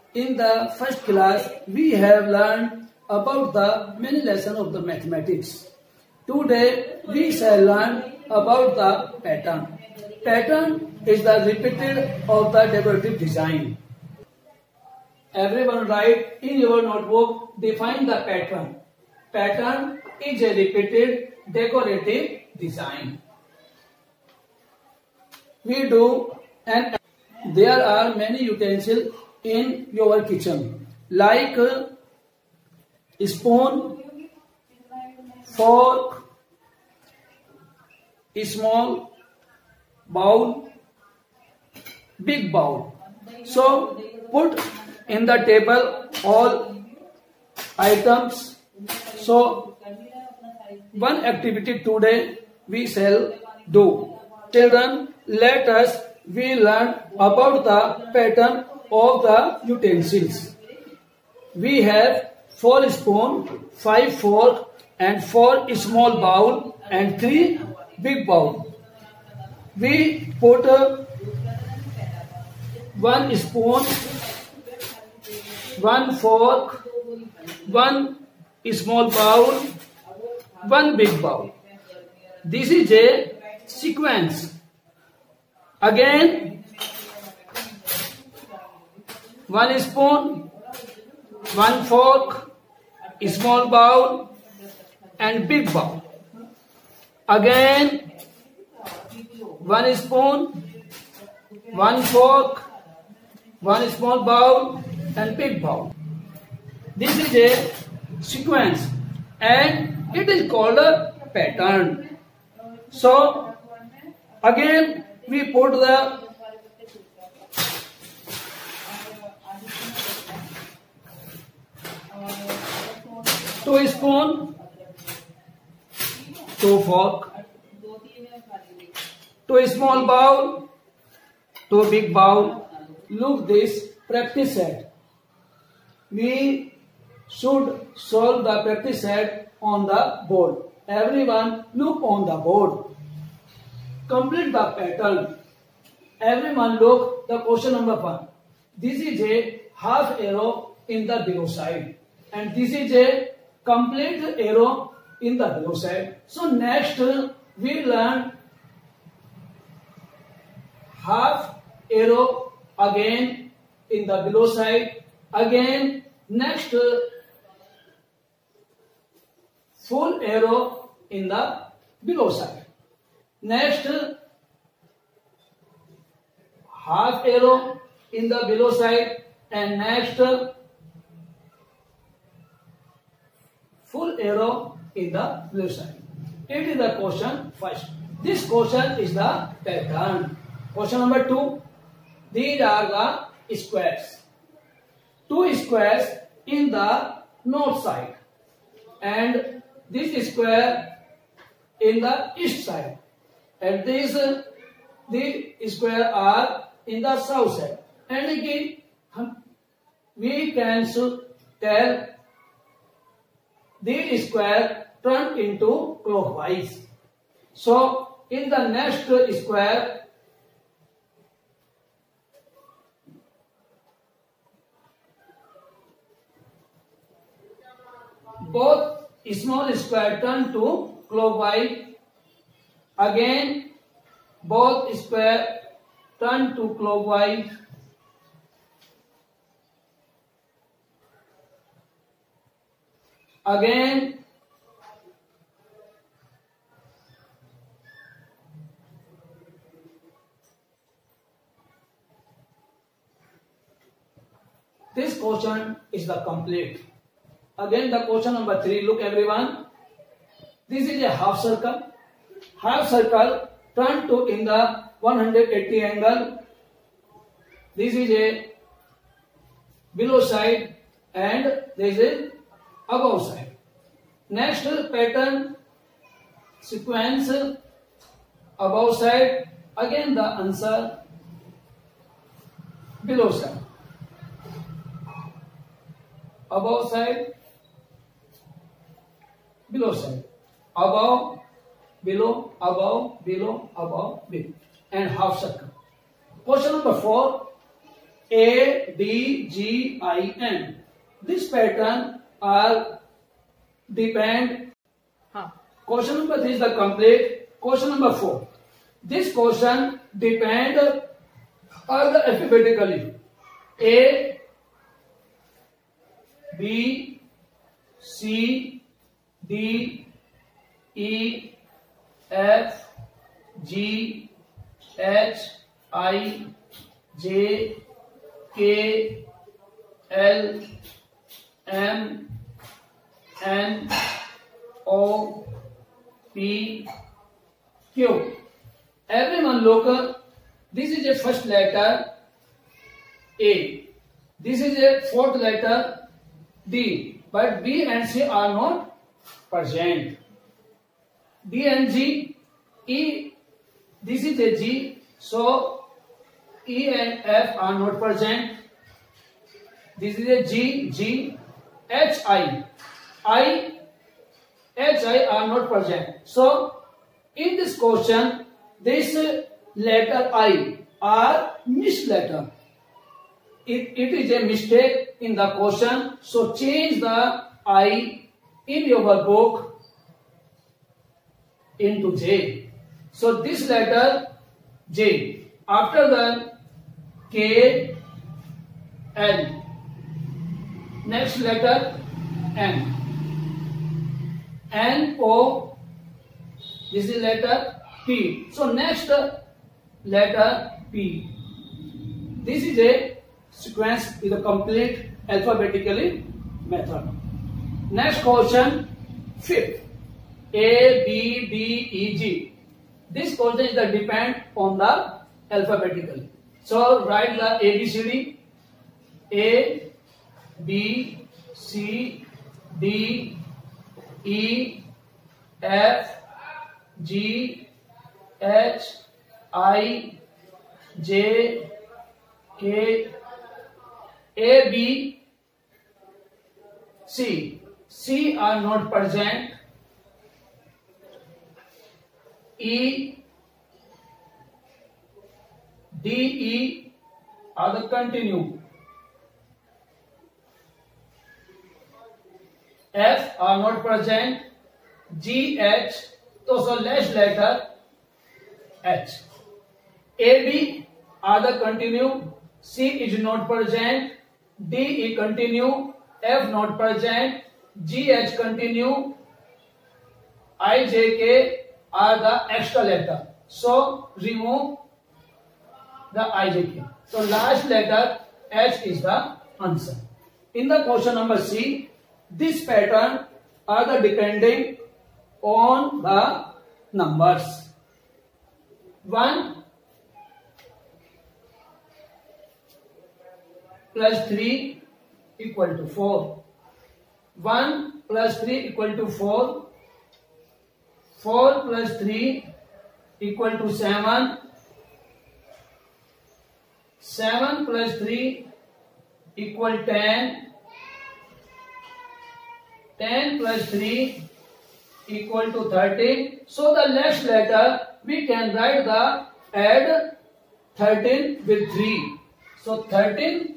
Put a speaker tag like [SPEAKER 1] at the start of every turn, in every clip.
[SPEAKER 1] In the first class, we have learned about the many lessons of the mathematics. Today, we shall learn about the pattern. Pattern is the repeated of the decorative design. Everyone write in your notebook, define the pattern. Pattern is a repeated decorative design. We do, and there are many utensils in your kitchen like spoon, fork, small bowl, big bowl. So put in the table all items. So one activity today we shall do. Children, let us we learn about the pattern of the utensils. We have 4 spoon, 5 fork and 4 small bowl and 3 big bowl. We put 1 spoon, 1 fork, 1 small bowl, 1 big bowl. This is a sequence. Again, 1 spoon, 1 fork, small bowl and big bowl. Again, 1 spoon, 1 fork, 1 small bowl and big bowl. This is a sequence and it is called a pattern. So again we put the two spoon, 2 fork, 2 small bowl, 2 big bowl. Look this practice set. We should solve the practice set on the board. Everyone look on the board. Complete the pattern. Everyone look the question number 1. This is a half arrow in the below side. And this is a complete arrow in the below side. So next we learn half arrow again in the below side. Again next full arrow in the below side. Next half arrow in the below side and next full arrow in the below side. It is the question first. This question is the pattern. Question number 2. These are the squares. 2 squares in the north side and this square in the east side. And these square are in the south side. And again, we can tell this square turn into clockwise. So in the next square, both small square turn to clockwise. Again, both square turn to clockwise. Again, this question is the complete. Again, the question number 3. Look everyone. This is a half circle. Half circle turn to in the 180 angle. This is a below side and this is above side. Next pattern sequence above side. Again the answer below side. Above side, below side. Above, below, above, below, above, below. And half circle. Question number 4. A, D, G, S.B.N. This pattern are depend. Question number 3 is the complete. Question number 4. This question depend are the alphabetically. A, B, C, D, E, F, G, H, I, J, K, L, M, N, O, P, Q. Everyone look, this is a first letter A. This is a fourth letter D. But B and C are not present. D and G, E, this is a G, so E and F are not present. This is a G, G, H, I, H, I are not present. So in this question, this letter I are missed letter. It is a mistake in the question. So change the I in your book into J. So this letter J. After the K, L. Next letter M. N, O. This is letter P. So next letter P. This is a sequence with a complete alphabetically method. Next question, fifth. A, B, D, E, G. This question is the depend on the alphabetically. So write the A, B, C, D. A, B, C, D, E, F, G, H, I, J, K, A, B, C. C are not present. E, D, E are the continue. F are not present. G, H, so last letter H. A, B are the continue. C is not present. D, E continue. F not present. G, H continue. I, J, K are the extra letter. So remove the I, J, K. So last letter H is the answer. In the question number C, this pattern are the depending on the numbers. 1 plus 3 equal to 4. 1 plus 3 equal to 4. 4 plus 3 equal to 7. 7 plus 3 equal 10. 10 plus 3 equal to 13. So the next letter we can write the add 13 with 3. So 13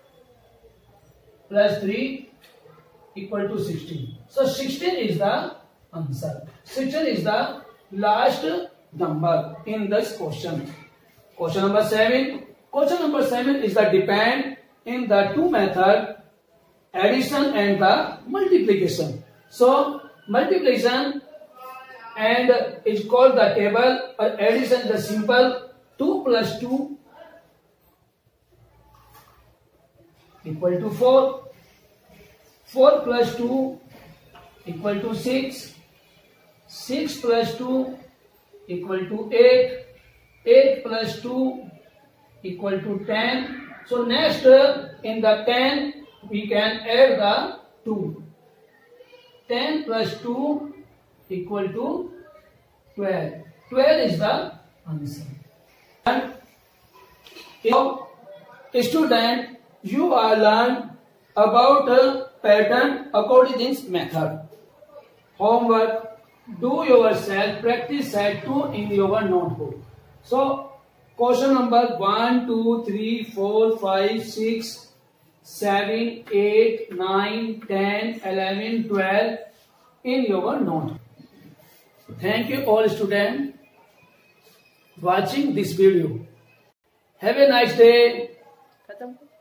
[SPEAKER 1] plus 3 equal to 16. So 16 is the answer. 16 is the last number in this question. Question number 7. Question number 7 is the depend in the two method, addition and the multiplication. So multiplication and is called the table, or addition the simple. 2 plus 2 equal to 4. 4 plus 2 equal to 6. 6 plus 2 equal to 8. 8 plus 2 equal to 10. So next in the 10 we can add the 2. 10 plus 2 equal to 12. 12 is the answer. And now, student, you are learned about a pattern according to this method. Homework, do yourself, practice set 2 in your notebook. So question number 1, 2, 3, 4, 5, 6, 7, 8, 9, 10, 11, 12 in your note. Thank you all students watching this video. Have a nice day.